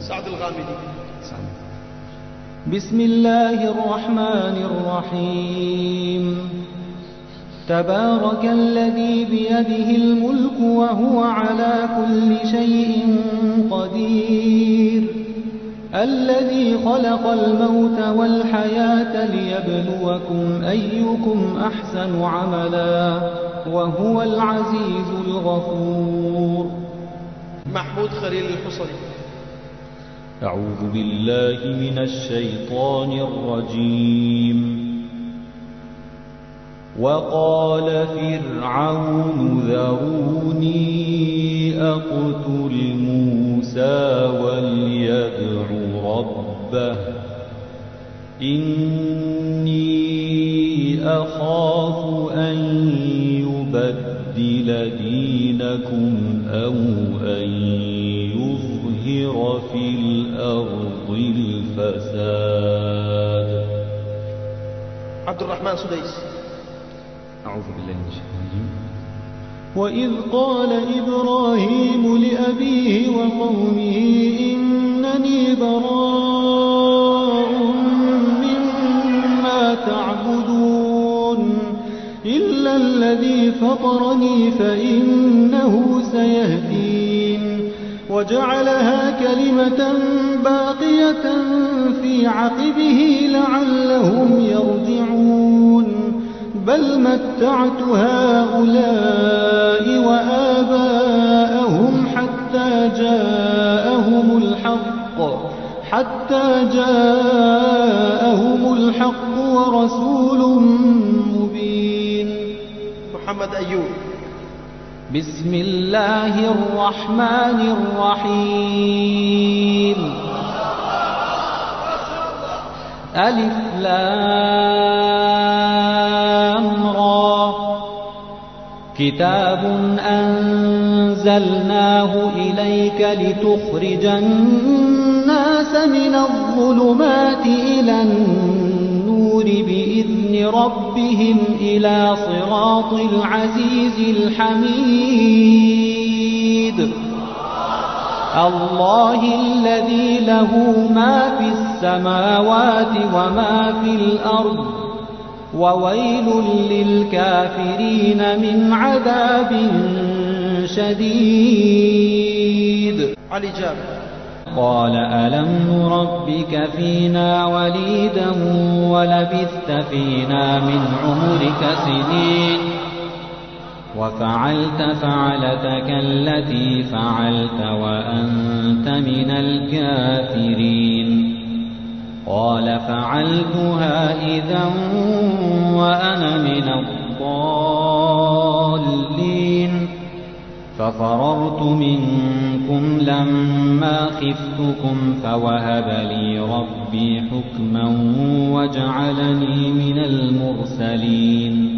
سعد الغامدي. بسم الله الرحمن الرحيم. تبارك الذي بيده الملك وهو على كل شيء قدير، الذي خلق الموت والحياة ليبلوكم أيكم أحسن عملا وهو العزيز الغفور. محمود خليل الحصري. أعوذ بالله من الشيطان الرجيم. وقال فرعون ذروني أقتل موسى وليدع ربه إني أخاف أن يبدل دينكم أو أن يظهر في الأرض الفساد. عبد الرحمن سديس. أعوذ بالله من الشيطان الرجيم. وإذ قال إبراهيم لأبيه وقومه إنني براء مما تعبدون إلا الذي فطرني فإنه سيهدين وجعلها كلمة باقية في عقبه لعلهم يرجعون بل متعت هؤلاء وآباءهم حتى جاءهم الحق ورسول مبين. محمد أيوب. بسم الله الرحمن الرحيم. ألف لام را. كتاب أنزلناه إليك لتخرج الناس من الظلمات إلى النور بإذن ربهم إلى صراط العزيز الحميد. الله الذي له ما في السماوات وما في الأرض وويل للكافرين من عذاب شديد. علي جابر. قال ألم نربك فينا وليدا ولبثت فينا من عمرك سنين وفعلت فعلتك التي فعلت وأنت من الكافرين. قال فعلتها إذا وأنا من الضالين ففررت منكم لما خفتكم فوهب لي ربي حكما وجعلني من المرسلين.